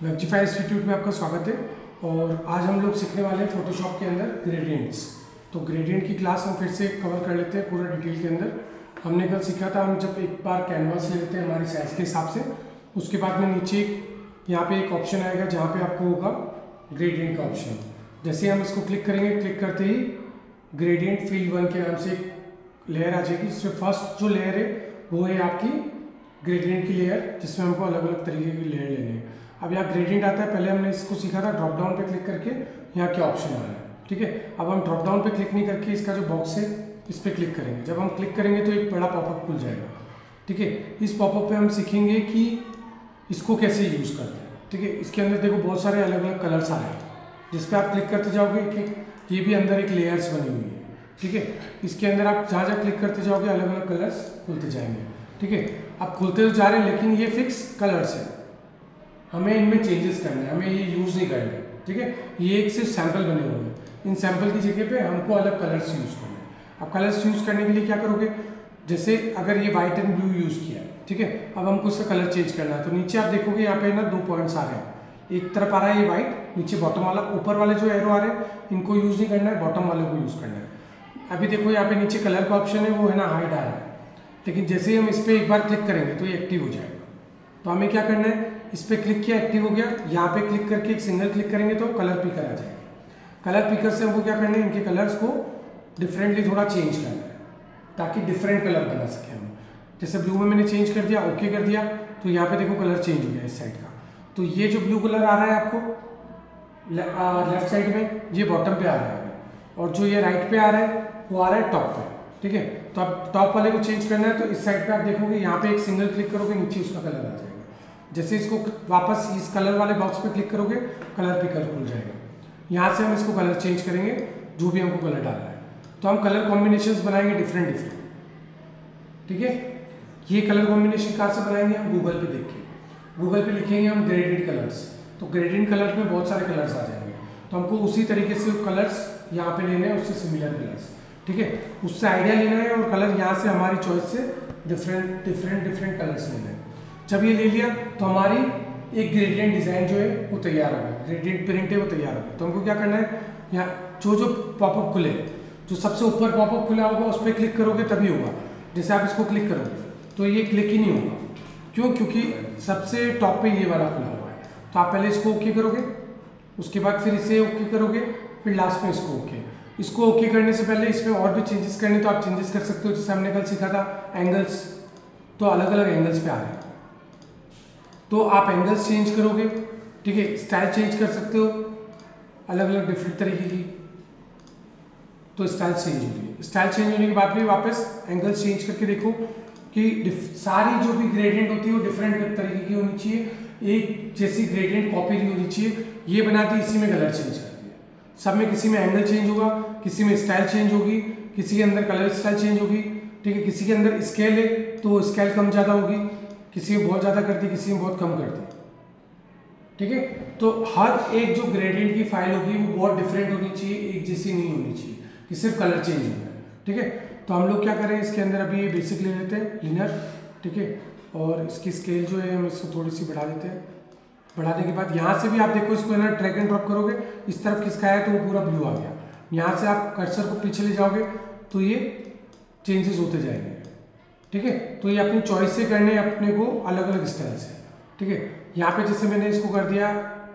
वेबजीफाई institute में आपका स्वागत है। और आज हम लोग सीखने वाले हैं फोटोशॉप के अंदर ग्रेडियंट्स। तो ग्रेडियंट की क्लास हम फिर से कवर कर लेते हैं पूरा डिटेल के अंदर। हमने कल सीखा था, हम जब एक बार कैनवास ले लेते हैं हमारी साइज़ के हिसाब से, उसके बाद में नीचे यहाँ पे एक ऑप्शन आएगा जहाँ पे आपको होगा ग्रेडियंट का ऑप्शन। जैसे हम इसको क्लिक करेंगे, क्लिक करते ही ग्रेडियंट फील्ड 1 के नाम से एक लेयर आ जाएगी, जिसमें फर्स्ट जो लेयर है वो है आपकी ग्रेडियंट की लेयर, जिसमें हमको अलग अलग तरीके की लेयर लेने हैं। अब यहाँ ग्रेडियंट आता है, पहले हमने इसको सीखा था ड्रॉप डाउन पे क्लिक करके यहाँ क्या ऑप्शन आ रहा है, ठीक है। अब हम ड्रॉप डाउन पे क्लिक नहीं करके इसका जो बॉक्स है इस पर क्लिक करेंगे। जब हम क्लिक करेंगे तो एक बड़ा पॉपअप खुल जाएगा, ठीक है। इस पॉपअप पे हम सीखेंगे कि इसको कैसे यूज़ करते हैं, ठीक है। इसके अंदर देखो बहुत सारे अलग अलग कलर्स आ रहे हैं, जिस पर आप क्लिक करते जाओगे कि ये भी अंदर एक लेयर्स बनी हुई है, ठीक है। इसके अंदर आप जहाँ जहाँ क्लिक करते जाओगे अलग अलग कलर्स खुलते जाएंगे, ठीक है। अब खुलते तो जा रहे हैं, लेकिन ये फिक्स कलर्स है, हमें इनमें चेंजेस करना है, हमें ये यूज़ नहीं करना है, ठीक है। ये एक सिर्फ सैंपल बने हुए हैं, इन सैंपल की जगह पे हमको अलग कलर्स यूज़ करना है। अब कलर्स यूज़ करने के लिए क्या करोगे, जैसे अगर ये वाइट एंड ब्लू यूज़ किया है, ठीक है। अब हमको इसका कलर चेंज करना है, तो नीचे आप देखोगे यहाँ पे ना 2 पॉइंट्स आ रहे हैं। एक तरफ आ रहा है ये वाइट, नीचे बॉटम वाला, ऊपर वाले जो एरो आ रहे हैं इनको यूज़ नहीं करना है, बॉटम वाले को यूज़ करना है। अभी देखो यहाँ पे नीचे कलर का ऑप्शन है, वो है ना हाइड आ रहा है, लेकिन जैसे ही हम इस पर एक बार क्लिक करेंगे तो ये एक्टिव हो जाएगा। तो हमें क्या करना है, इस पर क्लिक किया, एक्टिव हो गया। यहाँ पे क्लिक करके एक सिंगल क्लिक करेंगे तो कलर पिकर आ जाएगा। कलर पिकर से हमको क्या करना है, इनके कलर्स को डिफरेंटली थोड़ा चेंज करना है, ताकि डिफरेंट कलर बना सके हम। जैसे ब्लू में मैंने चेंज कर दिया, ओके कर दिया, तो यहाँ पे देखो कलर चेंज हो गया इस साइड का। तो ये जो ब्लू कलर आ रहा है आपको लेफ्ट साइड में, ये बॉटम पे आ रहा है, और जो ये राइट पे आ रहा है वो आ रहा है टॉप पे, ठीक है। तो अब टॉप वाले को चेंज करना है, तो इस साइड पे आप देखोगे यहाँ पे एक सिंगल क्लिक करोगे, नीचे उसका कलर आ जाएगा। जैसे इसको वापस इस कलर वाले बॉक्स पे क्लिक करोगे, कलर पिकर खुल जाएगा। यहाँ से हम इसको कलर चेंज करेंगे, जो भी हमको कलर डालना है। तो हम कलर कॉम्बिनेशंस बनाएंगे डिफरेंट, ठीक है। ये कलर कॉम्बिनेशन कहाँ से बनाएंगे, हम गूगल पे देख के, गूगल पे लिखेंगे हम ग्रेडियंट कलर्स, तो ग्रेडियंट कलर्स में बहुत सारे कलर्स आ जाएंगे। तो हमको उसी तरीके से कलर्स यहाँ पे लेने हैं, उससे सिमिलर कलर्स, ठीक है। उससे आइडिया लेना है और कलर यहाँ से हमारी चॉइस से डिफरेंट कलर्स लेना है। जब ये ले लिया तो हमारी एक ग्रेडियंट डिज़ाइन जो है वो तैयार हो गया, ग्रेडियंट प्रिंट है वो तैयार हो गया। तो हमको क्या करना है, यहाँ जो पॉपअप खुले, जो सबसे ऊपर पॉपअप खुला होगा उस पर क्लिक करोगे तभी होगा। जैसे आप इसको क्लिक करोगे तो ये क्लिक ही नहीं होगा, क्यों, क्योंकि सबसे टॉप पे ये वाला खुला हुआ है। तो आप पहले इसको ओके करोगे, उसके बाद फिर इसे ओके करोगे, फिर लास्ट में इसको ओके। इसको ओके करने से पहले इसमें और भी चेंजेस करने तो आप चेंजेस कर सकते हो। जैसे हमने कल सीखा था एंगल्स, तो अलग अलग एंगल्स पे आ रहे हैं, तो आप एंगल्स चेंज करोगे, ठीक है। स्टाइल चेंज कर सकते हो अलग अलग डिफरेंट तरीके की, तो स्टाइल चेंज होगी। स्टाइल चेंज होने के बाद भी वापस एंगल्स चेंज करके देखो कि सारी जो भी ग्रेडियंट होती है वो डिफरेंट तरीके की होनी चाहिए, एक जैसी ग्रेडियंट कॉपी नहीं होनी चाहिए। ये बनाती इसी में कलर चेंज कर दिया, सब में किसी में एंगल चेंज होगा, किसी में स्टाइल चेंज होगी, किसी के अंदर कलर स्टाइल चेंज होगी, ठीक है। किसी के अंदर स्केल है तो स्केल कम ज़्यादा होगी, किसी में बहुत ज़्यादा कर दी, किसी में बहुत कम कर दी, ठीक है। तो हर एक जो ग्रेडियंट की फाइल होगी वो बहुत डिफरेंट होनी चाहिए, एक जैसी नहीं होनी चाहिए कि सिर्फ कलर चेंज हो गया, ठीक है। तो हम लोग क्या करें, इसके अंदर अभी ये बेसिक ले लेते हैं लिनर, ठीक है। और इसकी स्केल जो है हम इसको थोड़ी सी बढ़ा देते हैं। बढ़ाने के बाद यहाँ से भी आप देखो, इसको है ना ड्रैग एंड ड्रॉप करोगे, इस तरफ किसका है तो वो पूरा ब्लू आ गया। यहाँ से आप कर्सर को पीछे ले जाओगे तो ये चेंजेस होते जाएंगे, ठीक है। तो ये अपनी चॉइस से करने अपने को अलग अलग स्टाइल से, ठीक है। यहाँ पे जैसे मैंने इसको कर दिया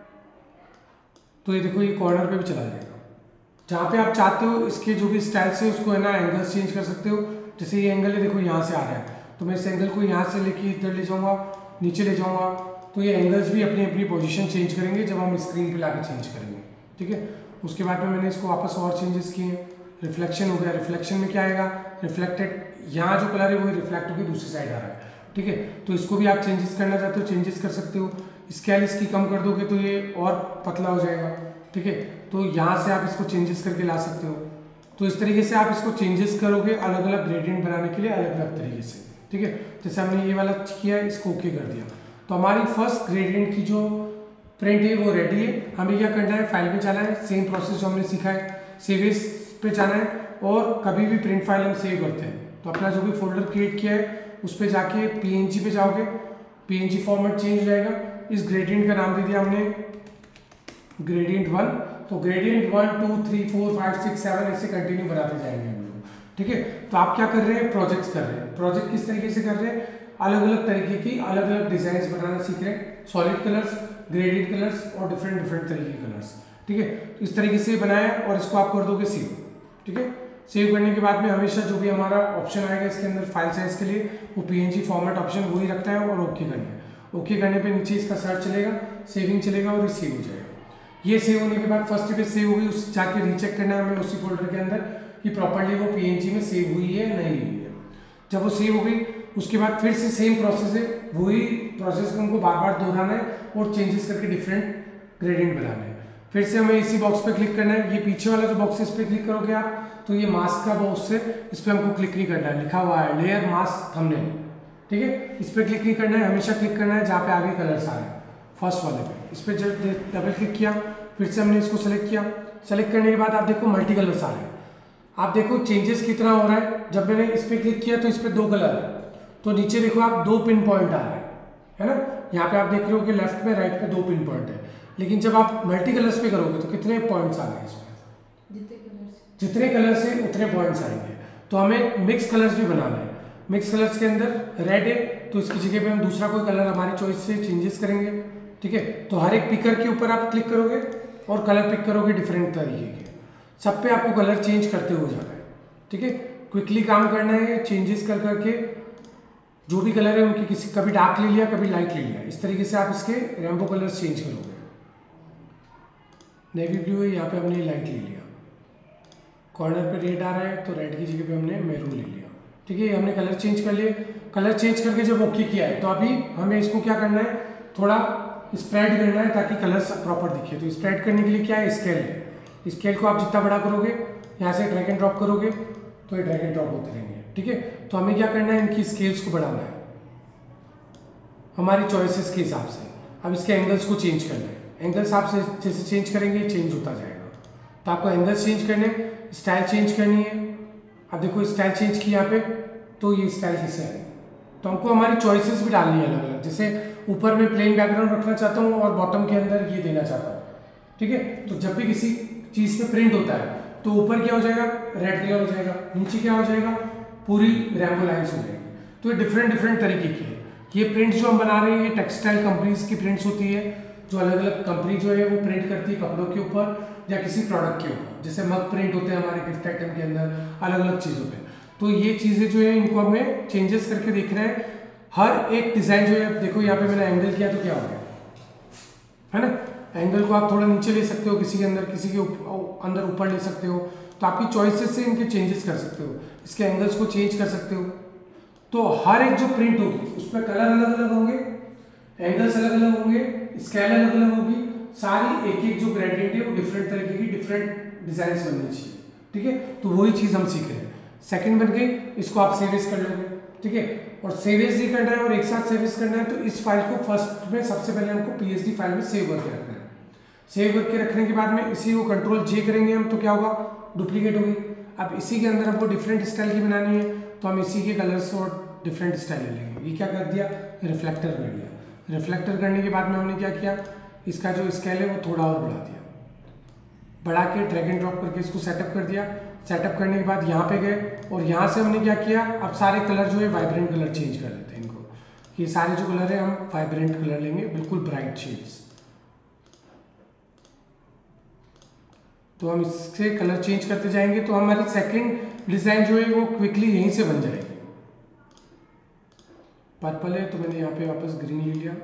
तो ये देखो ये कॉर्नर पे भी चला जाएगा। जहाँ पे आप चाहते हो इसके जो भी स्टाइल्स है उसको है ना एंगल्स चेंज कर सकते हो। जैसे ये एंगल है देखो यहाँ से आ रहा है, तो मैं इस एंगल को यहाँ से लेके इधर ले जाऊँगा, नीचे ले जाऊँगा, तो ये एंगल्स भी अपनी अपनी पोजीशन चेंज करेंगे जब हम स्क्रीन पे लाके चेंज करेंगे, ठीक है। उसके बाद में मैंने इसको वापस और चेंजेस किए। रिफ्लेक्शन हो गया, रिफ्लेक्शन में क्या आएगा, रिफ्लेक्टेड, यहाँ जो कलर है वही रिफ्लेक्ट होकर दूसरी साइड आ रहा है, ठीक है। तो इसको भी आप चेंजेस करना चाहते हो चेंजेस कर सकते हो। स्केल इसकी कम कर दोगे तो ये और पतला हो जाएगा, ठीक है। तो यहाँ से आप इसको चेंजेस करके ला सकते हो। तो इस तरीके से आप इसको चेंजेस करोगे अलग अलग ग्रेडियंट बनाने के लिए अलग अलग तरीके से, ठीक है। जैसे हमने ये वाला किया, इसको ओके कर दिया, तो हमारी फर्स्ट ग्रेडियंट की जो प्रिंट है वो रेडी है। हमें क्या करना है, फाइल में जाना है, सेम प्रोसेस जो हमने सीखा है, सेव एज पे जाना है, और कभी भी प्रिंट फाइल हम सेव करते हैं तो अपना जो भी फोल्डर क्रिएट किया है उस पर जाके PNG पे जाओगे, PNG फॉर्मेट चेंज हो जाएगा। इस ग्रेडियंट का नाम दे दिया हमने ग्रेडियंट 1। तो ग्रेडियंट 1 2 3 4 5 6 7 ऐसे कंटिन्यू बनाते जाएंगे हम लोग, ठीक है। तो आप क्या कर रहे हैं, प्रोजेक्ट्स कर रहे हैं। प्रोजेक्ट किस तरीके से कर रहे हैं, अलग अलग तरीके की अलग अलग डिजाइन बनाना सीख रहे हैं, सॉलिड कलर्स, ग्रेडियंट कलर्स और डिफरेंट तरीके के कलर्स, ठीक है। तो इस तरीके से बनाया और इसको आप कर दोगे सेव, ठीक है। सेव करने के बाद में हमेशा जो भी हमारा ऑप्शन आएगा इसके अंदर फाइल साइज के लिए, वो PNG फॉर्मेट ऑप्शन वही रखना है और ओके करना है। ओके करने पे नीचे इसका सर्च चलेगा, सेविंग चलेगा और ये सेव हो जाएगा। ये सेव होने के बाद फर्स्ट पे सेव हुई, उस जाके रीचेक करना है हमें उसी फोल्डर के अंदर कि प्रॉपर्ली वो PNG में सेव हुई है नहीं हुई है। जब वो सेव हो गई उसके बाद फिर से सेम प्रोसेस है, वही प्रोसेस को हमको बार बार दोहराना है और चेंजेस करके डिफरेंट ग्रेडियंट बनाना है। फिर से हमें इसी बॉक्स पे क्लिक करना है। ये पीछे वाला जो बॉक्स है इस पर क्लिक करोगे आप तो ये मास्क का बॉक्स है, इस पर हमको क्लिक नहीं करना है, लिखा हुआ है लेयर मास्क थंबनेल, ठीक है। इस पर क्लिक नहीं करना है, हमेशा क्लिक करना है जहाँ पे आगे कलर्स आ रहे हैं फर्स्ट वाले पे। इस पर जब डबल क्लिक किया फिर से हमने इसको सेलेक्ट किया। सेलेक्ट करने के बाद आप देखो मल्टी कलर्स आ रहे हैं। आप देखो चेंजेस कितना हो रहा है, जब मैंने इस पर क्लिक किया तो इस पर 2 कलर है, तो नीचे देखो आप 2 पिन पॉइंट आ रहे हैं, है ना। यहाँ पे आप देख रहे हो कि लेफ्ट में राइट पे 2 पिन पॉइंट है, लेकिन जब आप मल्टी कलर्स पे करोगे तो कितने पॉइंट्स आ रहे हैं इसमें, जितने कलर्स हैं उतने पॉइंट्स आएंगे। तो हमें मिक्स कलर्स भी बनाना है। मिक्स कलर्स के अंदर रेड है तो इसकी जगह पे हम दूसरा कोई कलर हमारी चॉइस से चेंजेस करेंगे, ठीक है। तो हर एक पिकर के ऊपर आप क्लिक करोगे और कलर पिक करोगे डिफरेंट तरीके के, सब पे आपको कलर चेंज करते हुए जाना है, ठीक है। क्विकली काम करना है, चेंजेस कर करके जो भी कलर है उनकी किसी कभी डार्क ले लिया कभी लाइट ले लिया, इस तरीके से आप इसके रेनबो कलर्स चेंज करोगे। नेवी ब्लू है, यहाँ पे हमने लाइट ले लिया, कॉर्नर पे रेड आ रहा है तो रेड की जगह पे हमने मैरून ले लिया, ठीक है। हमने कलर चेंज कर लिए। कलर चेंज करके जब ओके किया है तो अभी हमें इसको क्या करना है, थोड़ा स्प्रेड करना है ताकि कलर्स प्रॉपर दिखे। तो स्प्रेड करने के लिए क्या है, स्केल है। स्केल को आप जितना बड़ा करोगे, यहाँ से ड्रैग एंड ड्रॉप करोगे तो ये ड्रैग एंड ड्रॉप होते रहेंगे, ठीक है। तो हमें क्या करना है, इनकी स्केल्स को बढ़ाना है हमारी चॉइसेस के हिसाब से। अब इसके एंगल्स को चेंज करना है, एंगल्स आप जैसे चेंज करेंगे चेंज होता जाएगा। तो आपको एंगल्स चेंज करने, स्टाइल चेंज करनी है। अब देखो स्टाइल चेंज की यहाँ पे तो ये स्टाइल कैसे है, तो हमको हमारी चॉइसेस भी डालनी है अलग अलग। जैसे ऊपर में प्लेन बैकग्राउंड रखना चाहता हूँ और बॉटम के अंदर ये देना चाहता हूँ, ठीक है। तो जब भी किसी चीज़ पे प्रिंट होता है तो ऊपर क्या हो जाएगा, रेड कलर हो जाएगा, नीचे क्या हो जाएगा, पूरी रेनबो लाइन्स हो जाएगी। तो ये डिफरेंट तरीके की है। ये प्रिंट जो हम बना रहे हैं ये टेक्सटाइल कंपनीज की प्रिंट्स होती है, जो अलग अलग कंपनी जो है वो प्रिंट करती है कपड़ों के ऊपर या किसी प्रोडक्ट के ऊपर। जैसे मग प्रिंट होते हैं हमारे गिफ्ट आइटम के अंदर, अलग अलग चीज़ों पे। तो ये चीज़ें जो है इनको हमें चेंजेस करके देखना है। हर एक डिज़ाइन जो है, देखो यहाँ पे मैंने एंगल किया तो क्या हो गया, है ना। एंगल को आप थोड़ा नीचे ले सकते हो, किसी के अंदर किसी के अंदर ऊपर ले सकते हो। तो आपकी चॉइसेस से इनके चेंजेस कर सकते हो, इसके एंगल्स को चेंज कर सकते हो। तो हर एक जो प्रिंट होगी उसमें कलर अलग अलग होंगे, एंगल्स अलग अलग होंगे, स्केल अलग अलग होगी। सारी एक एक जो ग्रेडियंट है वो डिफरेंट तरीके की डिफरेंट डिजाइन बननी चाहिए, ठीक है। तो वही चीज़ हम सीख रहे हैं। सेकंड बन गई, इसको आप सेव एज कर लोगे, ठीक है। और सेव एज ही करना है और एक साथ सेव एज करना है। तो इस फाइल को फर्स्ट में सबसे पहले हमको PSD फाइल में सेव करके रखना है। सेव करके रखने के बाद में इसी को Ctrl J करेंगे हम तो क्या होगा, डुप्लीकेट होगी। अब इसी के अंदर हमको डिफरेंट स्टाइल की बनानी है तो हम इसी के कलर्स और डिफरेंट स्टाइल ले लेंगे। ये क्या कर दिया, रिफ्लेक्टर कर दिया। रिफ्लेक्टर करने के बाद में हमने क्या किया, इसका जो स्केल है वो थोड़ा और बढ़ा दिया, बढ़ा के ड्रैग एंड ड्रॉप करके इसको सेटअप कर दिया। सेटअप करने के बाद यहाँ पे गए और यहाँ से हमने क्या किया, अब सारे कलर जो है वाइब्रेंट कलर चेंज कर देते हैं इनको। ये सारे जो कलर है हम वाइब्रेंट कलर लेंगे, बिल्कुल ब्राइट शेड्स। तो हम इससे कलर चेंज करते जाएंगे तो हमारी सेकंड डिजाइन जो है वो क्विकली यहीं से बन जाएगी। पर्पल है तो मैंने यहाँ पे वापस ग्रीन ले लिया।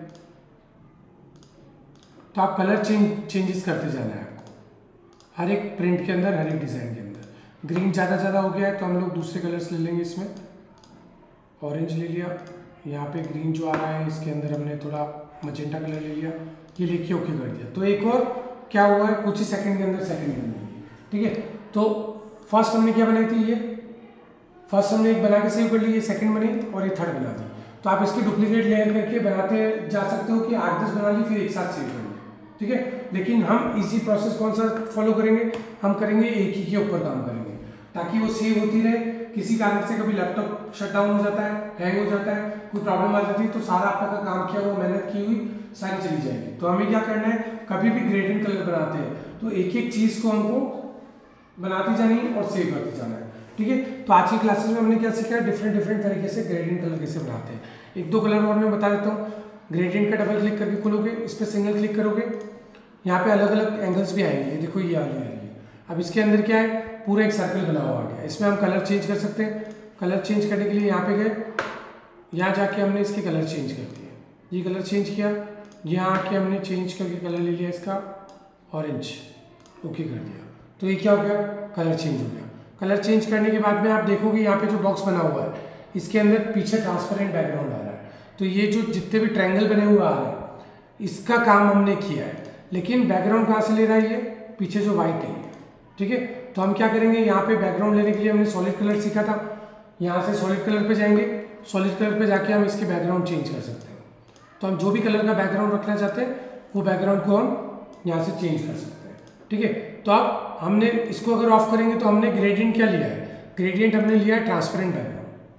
तो आप कलर चेंजेस करते जाना है आपको हर एक प्रिंट के अंदर, हर एक डिज़ाइन के अंदर। ग्रीन ज़्यादा हो गया है तो हम लोग दूसरे कलर्स ले लेंगे। इसमें ऑरेंज ले लिया, यहाँ पे ग्रीन जो आ रहा है इसके अंदर हमने थोड़ा मजेंटा कलर ले लिया, ये लेके ओके कर दिया। तो एक और क्या हुआ है, कुछ ही सेकंड के अंदर सेकंड बन गई, ठीक है। तो फर्स्ट हमने क्या बनाई थी, ये फर्स्ट हमने एक बना के सेव कर ली, ये सेकंड बनी और ये थर्ड बना दी। तो आप इसकी डुप्लीकेट लेयर करके बनाते जा सकते हो कि 8-10 बना ली फिर एक साथ सेव कर ली, ठीक है। लेकिन हम इसी प्रोसेस कौन सा फॉलो करेंगे, हम करेंगे एक ही के ऊपर काम करेंगे ताकि वो सेव होती रहे, किसी कारण से कभी लैपटॉप शट डाउन हो जाता है, हैंग हो जाता है, कोई प्रॉब्लम आ जाती है, तो सारा आपका काम किया हुआ, मेहनत की हुई सारी चली जाएगी। तो हमें क्या करना है, कभी भी ग्रेडियंट कलर बनाते हैं तो एक एक चीज को हमको बनाती जानी है और सेव करते जाना है, ठीक है। तो आज की क्लासेस में हमने क्या सीखा है, डिफरेंट तरीके से ग्रेडियंट कलर कैसे बनाते हैं। एक दो कलर और मैं बता देता हूँ। ग्रेडियंट का डबल क्लिक करके खोलोगे, इस पर सिंगल क्लिक करोगे, यहाँ पे अलग अलग एंगल्स भी आएंगे, देखो ये आ रही है। अब इसके अंदर क्या है, पूरा एक सर्कल बना हुआ आ गया। इसमें हम कलर चेंज कर सकते हैं। कलर चेंज करने के लिए यहाँ पे गए, यहाँ जाके हमने इसके कलर चेंज कर दिए, ये कलर चेंज किया, यहाँ आके हमने चेंज करके कलर ले लिया इसका ऑरेंज, ओके कर दिया। तो ये क्या हो गया, कलर चेंज हो गया। कलर चेंज करने के बाद में आप देखोगे यहाँ पे जो बॉक्स बना हुआ है, इसके अंदर पीछे ट्रांसपेरेंट बैकग्राउंड आ रहा है। तो ये जो जितने भी ट्रायंगल बने हुए आ रहे हैं, इसका काम हमने किया है, लेकिन बैकग्राउंड कहाँ से ले रहा है, ये पीछे जो व्हाइट है, ठीक है। तो हम क्या करेंगे, यहाँ पे बैकग्राउंड लेने के लिए हमने सॉलिड कलर सीखा था, यहाँ से सॉलिड कलर पे जाएंगे, सॉलिड कलर पे जाके हम इसके बैकग्राउंड चेंज कर सकते हैं। तो हम जो भी कलर का बैकग्राउंड रखना चाहते हैं वो बैकग्राउंड को हम यहाँ से चेंज कर सकते हैं, ठीक है। तो अब हमने इसको अगर ऑफ करेंगे तो हमने ग्रेडियंट क्या लिया है, ग्रेडियंट हमने लिया है ट्रांसपेरेंट बैकग्राउंड।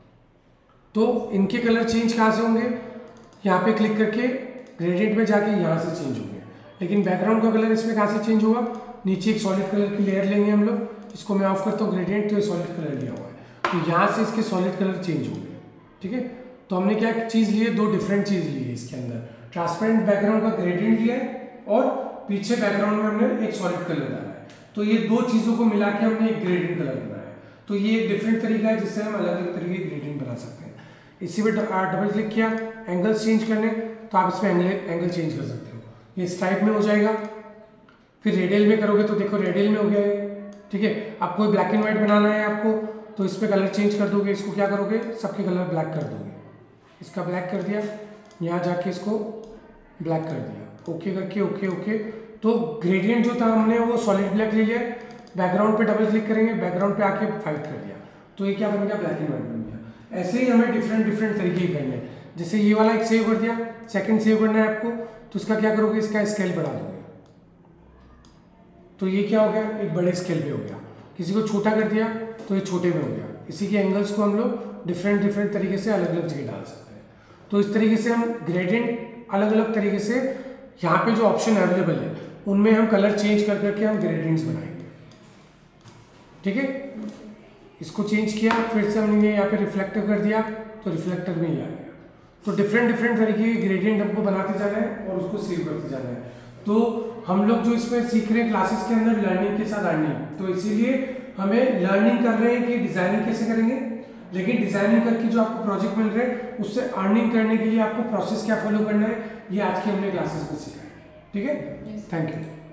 तो इनके कलर चेंज कहाँ से होंगे, यहाँ पे क्लिक करके ग्रेडियंट में जाके यहाँ से चेंज होंगे। लेकिन बैकग्राउंड का कलर इसमें कहाँ से चेंज होगा, नीचे एक सॉलिड कलर की लेयर लेंगे हम लोग, इसको मैं ऑफ करता हूँ ग्रेडियंट, तो ये सॉलिड कलर लिया हुआ है, तो यहाँ से इसके सॉलिड कलर चेंज होंगे, ठीक है। तो हमने क्या चीज़ ली है, दो डिफरेंट चीज़ ली है इसके अंदर, ट्रांसपेरेंट बैकग्राउंड का ग्रेडियंट लिया है और पीछे बैकग्राउंड में हमने एक सॉलिड कलर डाला है। तो ये दो चीज़ों को मिला के हमने एक ग्रेडियंट कलर बनाया है। तो ये एक डिफरेंट तरीका है जिससे हम अलग अलग तरीके के ग्रेडियंट बना सकते हैं। इसी पर डबल क्लिक किया, एंगल्स चेंज करने, तो आप इसमें एंगल चेंज कर सकते हो। ये इस टाइप में हो जाएगा। फिर रेडियल में करोगे तो देखो रेडियल में हो गया है, ठीक है। अब कोई ब्लैक एंड व्हाइट बनाना है आपको, तो इस पर कलर चेंज कर दोगे, इसको क्या करोगे, सबके कलर ब्लैक कर दोगे। इसका ब्लैक कर दिया, यहाँ जाके इसको ब्लैक कर दिया, ओके करके ओके ओके। तो ग्रेडियंट जो था हमने वो सॉलिड ब्लैक ले लिया, बैकग्राउंड पे डबल क्लिक करेंगे, बैकग्राउंड पे आके फाइट कर दिया, तो ये क्या बन गया, ब्लैक एंड व्हाइट बन गया। ऐसे ही हमें डिफरेंट तरीके करने हैं। जैसे ये वाला एक सेव कर दिया, सेकंड सेव करना है आपको, तो इसका क्या करोगे, इसका स्केल बढ़ा दोगे, तो ये क्या हो गया, एक बड़े स्केल पे हो गया। किसी को छोटा कर दिया तो ये छोटे में हो गया। इसी के एंगल्स को हम लोग डिफरेंट तरीके से अलग अलग जगह डाल सकते हैं। तो इस तरीके से हम ग्रेडियंट अलग अलग तरीके से, यहाँ पे जो ऑप्शन अवेलेबल है उनमें हम कलर चेंज कर करके हम ग्रेडियंट्स बनाएंगे, ठीक है। इसको चेंज किया, फिर से हमने यहाँ पे रिफ्लेक्टर कर दिया, तो रिफ्लेक्टर में ही आ गया। तो डिफरेंट तरीके के ग्रेडियंट हमको बनाते जाना है और उसको सेव करते जाना है। तो हम लोग जो इसमें सीख रहे हैं क्लासेस के अंदर, लर्निंग के साथ अर्निंग, तो इसीलिए हमें लर्निंग कर रहे हैं कि डिजाइनिंग कैसे करेंगे, लेकिन डिजाइनिंग करके जो आपको प्रोजेक्ट मिल रहे हैं उससे अर्निंग करने के लिए आपको प्रोसेस क्या फॉलो करना है, ये आज की हमने क्लासेस में सीखा है, ठीक है। Thank you.